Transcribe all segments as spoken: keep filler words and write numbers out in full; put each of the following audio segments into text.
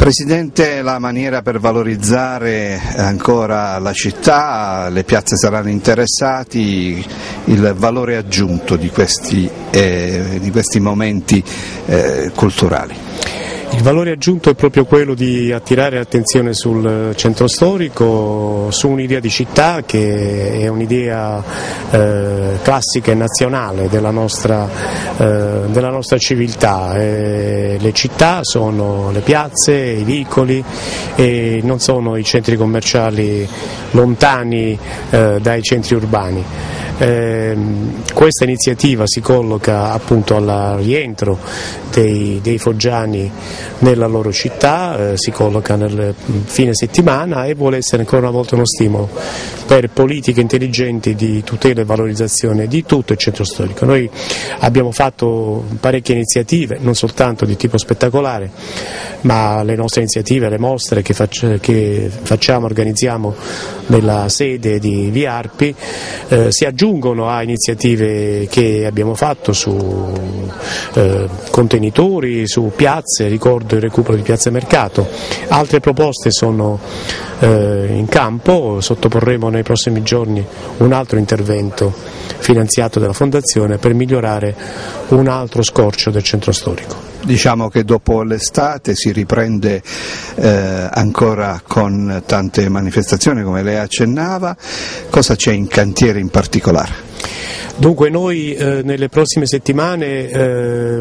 Presidente, la maniera per valorizzare ancora la città, le piazze saranno interessati, il valore aggiunto di questi, eh, di questi momenti eh, culturali. Il valore aggiunto è proprio quello di attirare l'attenzione sul centro storico, su un'idea di città che è un'idea eh, classica e nazionale della nostra, eh, della nostra civiltà. Eh, le città sono le piazze, i vicoli e non sono i centri commerciali lontani eh, dai centri urbani. Eh, questa iniziativa si colloca appunto al rientro dei, dei foggiani nella loro città, eh, si colloca nel fine settimana e vuole essere ancora una volta uno stimolo per politiche intelligenti di tutela e valorizzazione di tutto il centro storico. Noi abbiamo fatto parecchie iniziative, non soltanto di tipo spettacolare, ma le nostre iniziative, le mostre che, faccia, che facciamo, organizziamo nella sede di Via Arpi, eh, si aggiungono a iniziative che abbiamo fatto su eh, contenitori, su piazze, ricordo il recupero di Piazza Mercato. Altre proposte sono eh, in campo, sottoporremo nei prossimi giorni un altro intervento finanziato dalla Fondazione per migliorare un altro scorcio del centro storico. Diciamo che dopo l'estate si riprende eh, ancora con tante manifestazioni come lei accennava. Cosa c'è in cantiere in particolare? Dunque noi eh, nelle prossime settimane eh,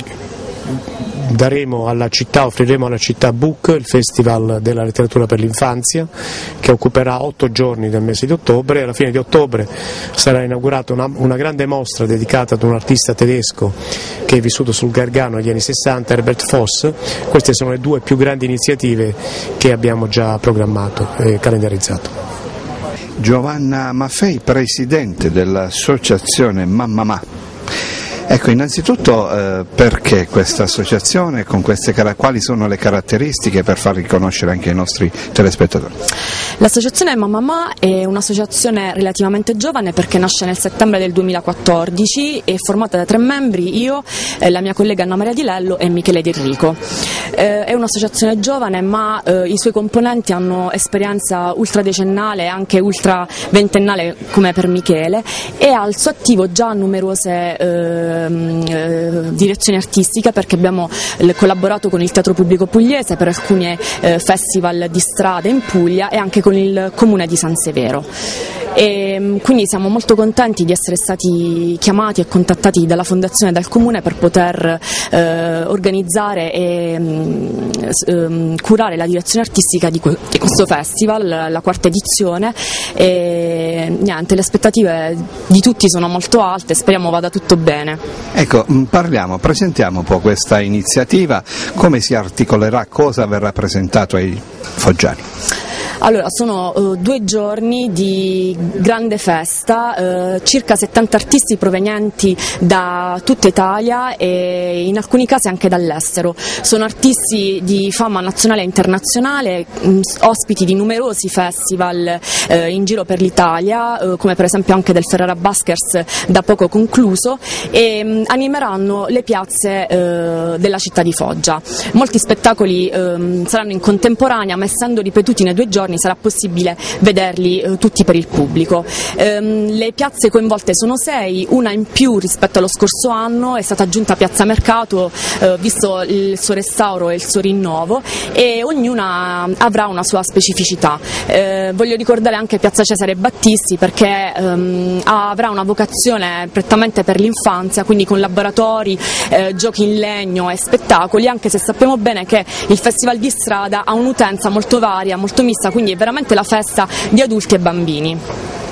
daremo alla città, offriremo alla città Book, il Festival della letteratura per l'infanzia, che occuperà otto giorni del mese di ottobre. Alla fine di ottobre sarà inaugurata una, una grande mostra dedicata ad un artista tedesco che è vissuto sul Gargano negli anni sessanta, Herbert Voss. Queste sono le due più grandi iniziative che abbiamo già programmato e calendarizzato. Giovanna Maffei, presidente dell'associazione Mamma Ma. Ecco, innanzitutto eh, perché questa associazione, con queste, quali sono le caratteristiche per far riconoscere anche ai nostri telespettatori? L'associazione Mamma Ma è un'associazione relativamente giovane perché nasce nel settembre del duemilaquattordici, è formata da tre membri, io, eh, la mia collega Anna Maria Di Lello e Michele Di Enrico. Eh, è un'associazione giovane ma eh, i suoi componenti hanno esperienza ultradecennale e anche ultra ventennale come per Michele, e ha al suo attivo già numerose eh, direzioni artistiche, perché abbiamo collaborato con il Teatro Pubblico Pugliese per alcuni eh, festival di strada in Puglia e anche con il Comune di San Severo. E quindi siamo molto contenti di essere stati chiamati e contattati dalla Fondazione e dal Comune per poter eh, organizzare e eh, curare la direzione artistica di, di questo festival, la quarta edizione, e niente, le aspettative di tutti sono molto alte, speriamo vada tutto bene. Ecco, parliamo, presentiamo un po' questa iniziativa, come si articolerà, cosa verrà presentato ai foggiani? Allora, sono uh, due giorni di grande festa, uh, circa settanta artisti provenienti da tutta Italia e in alcuni casi anche dall'estero. Sono artisti di fama nazionale e internazionale, mh, ospiti di numerosi festival uh, in giro per l'Italia, uh, come per esempio anche del Ferrara Buskers da poco concluso, e mh, animeranno le piazze uh, della città di Foggia. Molti spettacoli uh, saranno in contemporanea, ma essendo ripetuti nei due giorni sarà possibile vederli eh, tutti per il pubblico. Ehm, le piazze coinvolte sono sei, una in più rispetto allo scorso anno, è stata aggiunta Piazza Mercato, eh, visto il suo restauro e il suo rinnovo, e ognuna avrà una sua specificità. Eh, voglio ricordare anche Piazza Cesare Battisti perché ehm, avrà una vocazione prettamente per l'infanzia, quindi con laboratori, eh, giochi in legno e spettacoli, anche se sappiamo bene che il Festival di Strada ha un'utenza molto varia, molto mista, quindi è veramente la festa di adulti e bambini.